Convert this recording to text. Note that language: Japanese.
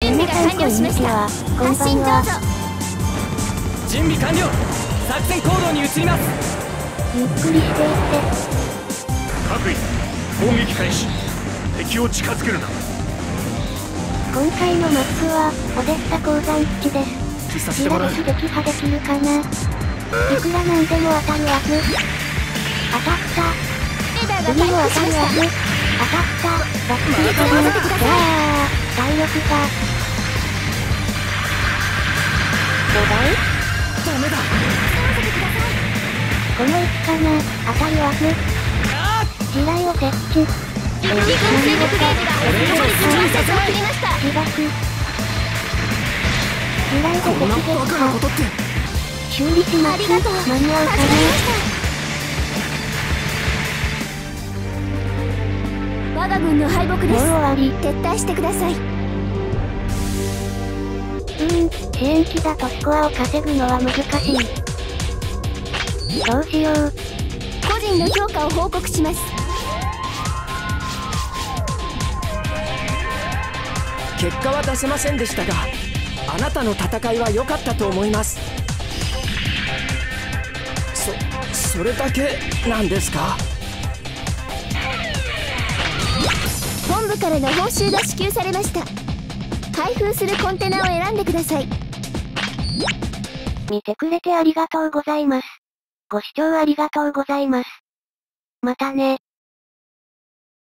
準備が完了しました。発進どうぞ。 準備完了。作戦行動に移ります。 ゆっくりしていって。 各位攻撃開始。敵を近づけるな。 今回のマップはオデッサ鉱山基地です。ミラレス撃破できるかな。いくらなんでも当たるはず。当たった。次も当たるはず。当たった。バックリかな。うわー、体力が。どうだい？ ダメだ。 この位置かな。当たるはず。地雷を設置。 敵軍勢力ゲージが残り1万節を切りました。 自爆。地雷でこんなバカなことって。 修理します。間に合うかな。 我が軍の敗北です。 もう終わり。 撤退してください。 支援機だとスコアを稼ぐのは難しい。どうしよう。 個人の評価を報告します。 結果は出せませんでしたが、あなたの戦いは良かったと思います。それだけなんですか？ 本部からの報酬が支給されました。開封するコンテナを選んでください。 見てくれてありがとうございます。ご視聴ありがとうございます。またね。